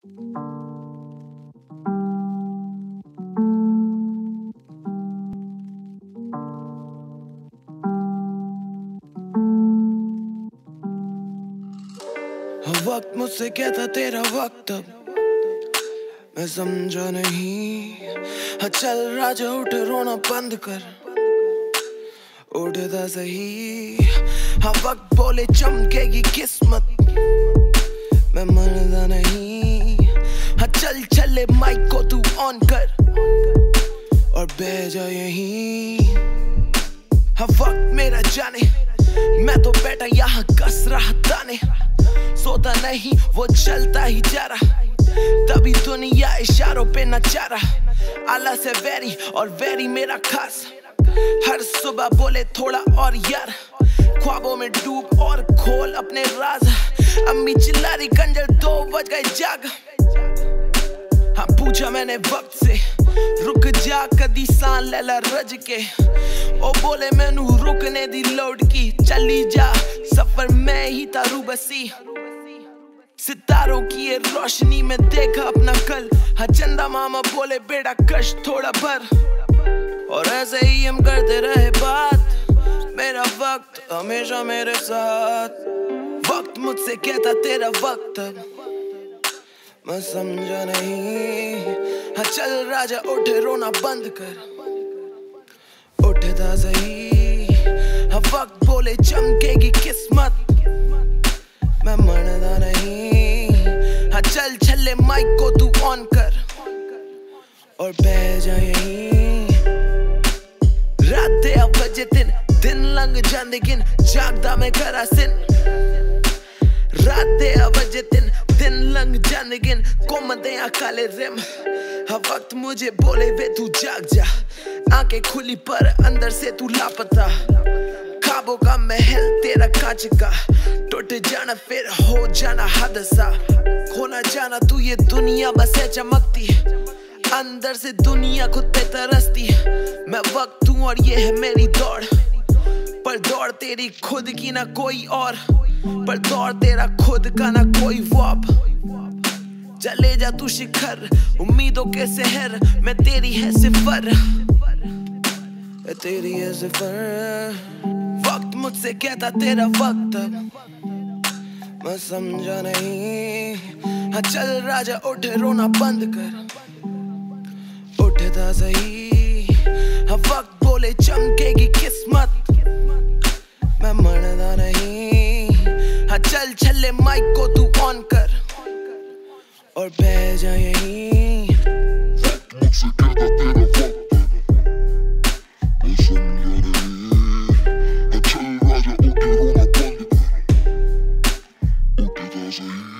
वक्त मुझसे कहता तेरा वक्त अब मैं समझा नहीं। हाँ चल राजा उठ रोना बंद कर, उठता सही। हाँ वक्त बोले चमकेगी किस्मत, मैं मरदा नहीं। हाँ चल चले माइक को तू ऑन कर और बह जा यहीं। हाँ वक्त मेरा जाने, मैं तो बैठा यहाँ कस रहा ताने। सोता नहीं वो चलता ही जा रहा, तभी दुनिया इशारों पे नचा रहा। आला से वेरी और वेरी मेरा खास, हर सुबह बोले थोड़ा और यार। ख्वाबों में डूब और खोल अपने राज। अम्मी चिल्ला रही कंजर 2 बज गए जाग। हाँ पूछा मैंने वक्त से रुक जा कदी सान लैला रज के। ओ बोले मैनू रुकने दी लोड की, चली जा सफर मैं ही तारू बसी। सितारों की ये रोशनी में देखा अपना कल। हाँ चंदा मामा बोले बेटा कश थोड़ा भर, और ऐसे ही हम करते रहे बात। मेरा वक्त हमेशा मेरे साथ। वक्त मुझसे कहता तेरा वक्त अब मैं समझा नहीं। हाँ चल राजा उठ रोना बंद कर, उठता सही। हाँ वक्त बोले चमकेगी किस्मत, मैं मरदा नहीं। हाँ चल छल्ले माइक को तू ऑन कर और बह जा यहीं। रात दे बजे दिन लंघ जांदे गिन, जागदा मैं करा सिन। रात दे बजे दिन लंघ जांदे गिन, घूमदे आ काले रिम। हाँ वक्त मुझे बोले वे तू जाग जा, आंखें खुली पर अंदर से तू लापता। ख्वाबों का महल तेरा कांच का, टूट जाना फिर हो जाना हादसा। खोना जाना तू ये दुनिया बस है चमकती, अंदर से दुनिया खुद पे तरसती। मैं वक्त हूँ और ये है मेरी दौड़, पर दौड़ तेरी खुद की ना कोई और, पर दौड़ तेरा खुद का ना कोई वॉप। चले जा तू शिखर उम्मीदों के शहर में, तेरी है सिफर, तेरी है सिफर। वक्त मुझसे कहता तेरा वक्त अब मैं समझा नहीं। हाँ चल राजा उठ रोना बंद कर, उठता सही। हाँ वक्त बोले चमकेगी किस्मत, मैं मरदा नहीं। हाँ चल छल्ले माइक को तू ऑन कर और बह जा यहीं। वक्त मुझसे कहता तेरा वक्त मैं समझा नहीं। हाँ चल राजा उठ रोना बंद कर, उठता सही।